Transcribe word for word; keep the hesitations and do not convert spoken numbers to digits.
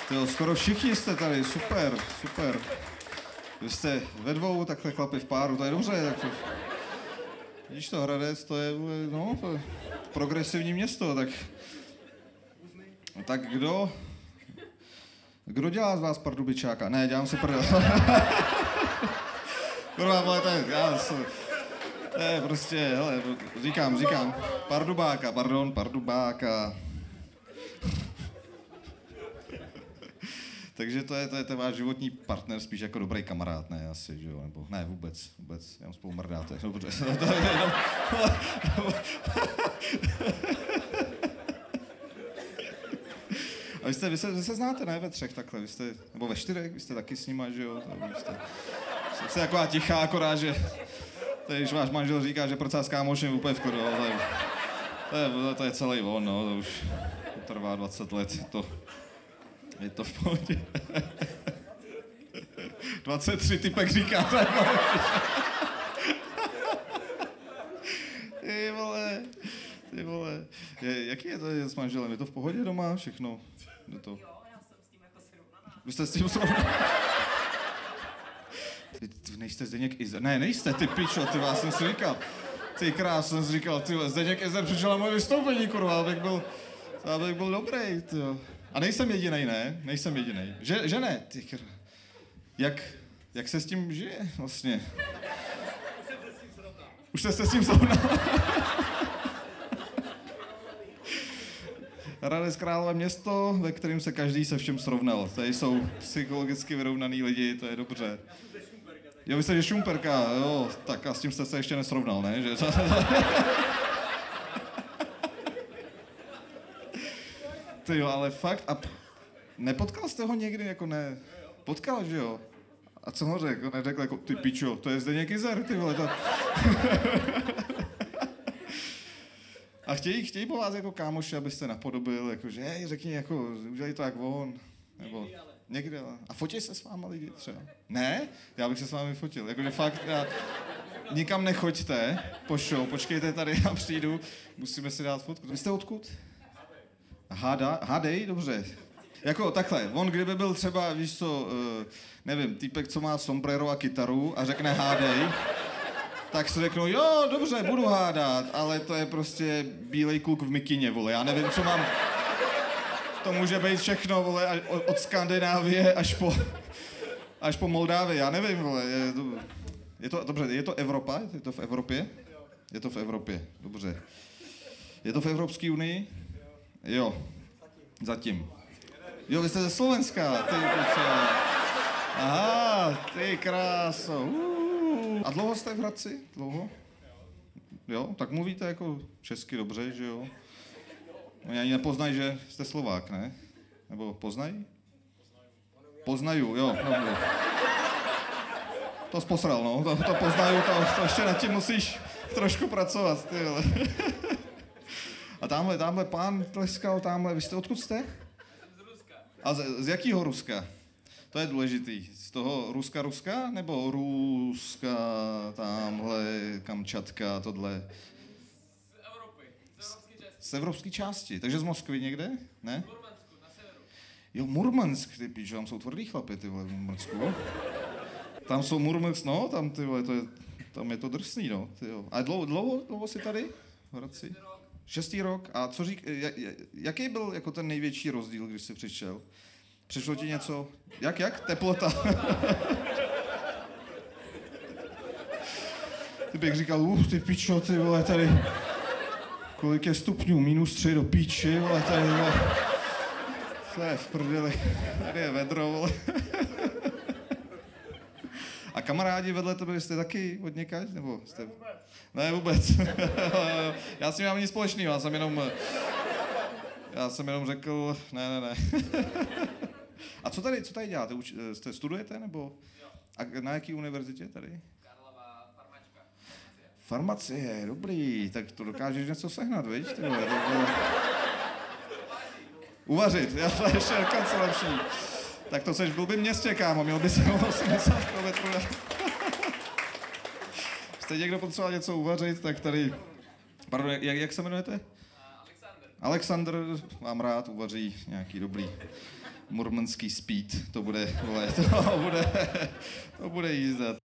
Tyjo, skoro všichni jste tady, super, super. Vy jste ve dvou, takhle chlapi v páru, to je dobře. Tak to... Vidíš to, Hradec, to je, no, to je progresivní město, tak... Tak kdo... Kdo dělá z vás pardubičáka? Ne, dělám si prdel. Kurva, vole, to je, já se... To je prostě, hele, říkám, říkám, pardubáka, pardon, pardubáka. Takže to je, to je ten váš životní partner, spíš jako dobrý kamarád, ne asi, že jo, nebo ne, vůbec, vůbec, jenom spolu mrdáte, dobře. A vy, jste, vy, se, vy se znáte, ne, ve třech takhle, vy jste, nebo ve čtyřech, vy jste taky s nima, že jo, vy jste, jste taková tichá, akorát, že, když váš manžel říká, že procás kámoš je úplně v klidu, to je, to je, to je celý on, no, to už to trvá dvacet let, to... Je to v pohodě. dvacet tři typek říká, to je Ty vole, ty vole. Je, jaký je to je s manželem? Je to v pohodě doma? Všechno? Je to... Jo, já jsem s tím jako srovnaná. Vy jste s tím srovnaná? Vy nejste Zdeněk Izer? Ne, nejste, ty pičo, ty vás jsem si říkal. Ty krás, jsem si říkal, ty Zdeněk Izer přišel na moje vystoupení, kurva, abych byl, abych byl dobrý, ty. A nejsem jedinej, ne? Nejsem jedinej. Že, že ne? Ty kr... jak, jak se s tím žije vlastně? Už jste se s tím srovnal. Hradec Králové město, ve kterém se každý se všem srovnal. Tady jsou psychologicky vyrovnaný lidi, to je dobře. Jo, vy jste že Šumperka, jo, tak a s tím jste se ještě nesrovnal, ne? Že... Ty jo, ale fakt, a nepotkal jste ho někdy, jako ne, potkal, že jo? A co ho řekl? Neřekl jako, ty pičo, to je Zdeněk Izer, ty vole, to... A chtějí, chtějí po vás jako kámoši, abyste napodobil, jakože, hej, řekni, jako, udělej to jak on, nebo... Někdy, ale. Někdy, ale. A fotí se s váma lidi třeba? Ne? Já bych se s vámi fotil, jakože fakt, já... Nikam nechoďte po show, počkejte tady, já přijdu, musíme si dát fotku. Vy jste odkud? Hada, hádej, dobře. Jako takhle, on kdyby byl třeba, víš co, uh, nevím, týpek, co má sombrero a kytaru a řekne hádej, tak si řeknou, jo, dobře, budu hádat, ale to je prostě bílej kluk v mikině, vole, já nevím, co mám, to může být všechno, vole, od Skandinávie až po, až po Moldávii, já nevím, vole, je to, je to, dobře, je to Evropa, je to v Evropě? Je to v Evropě, dobře. Je to v Evropské unii? Jo, zatím. Jo, vy jste ze Slovenska, ty piče. Aha, ty kráso. Uh. A dlouho jste v Hradci? Dlouho? Jo, tak mluvíte jako česky dobře, že jo? Oni ani nepoznají, že jste Slovák, ne? Nebo poznají? Poznaju, jo. No, to jsi posral, no, to, to poznaju, to, to ještě nad tím musíš trošku pracovat, ty vole. A tamhle, tamhle pán tleskal, tamhle, vy jste, odkud jste? Jsem z Ruska. A z, z jakého Ruska? To je důležitý. Z toho Ruska, Ruska? Nebo Ruska, tamhle, Kamčatka, tohle? Z Evropy, z evropské části. Z evropské části, takže z Moskvy někde? Ne? V Murmansku, na severu. Jo, Murmansk, ty píš, tam jsou tvrdý chlapy, ty vole, v Murmansku. Tam jsou Murmansk, no, tam, ty vole, to je, tam je to drsný, no, ty jo. A dlouho, dlouho, dlouho jsi tady? V Hradci? Šestý rok. A co řík, jaký byl jako ten největší rozdíl, když jsi přišel? Přišlo ti něco? Jak, jak? Teplota. Ty bych říkal, uf, ty pičo, ty vole, tady, kolik je stupňů? Minus tři do píči, vole, tady, vole. To je v prdeli. Tady je vedro, vole. A kamarádi vedle tebe jste taky od někaď? Nebo jste... Ne, vůbec. Já s tím mám nic společného, já jsem jenom... Já jsem jenom řekl, ne, ne, ne. A co tady, co tady děláte? Uč, jste, studujete, nebo? A na jaký univerzitě tady? Karlova farmačka. Farmacie, dobrý, tak to dokážeš něco sehnat, viď? Uvařit, já to ještě kance lepší. Tak to seš v blbým městě, kámo, měl by se osmdesát kilometrů. Jste někdo potřeboval něco uvařit, tak tady... Pardon, jak, jak se jmenujete? Alexander. Alexander, mám rád, uvaří nějaký dobrý, Murmanský speed, to bude, vole, to bude, to bude jízda.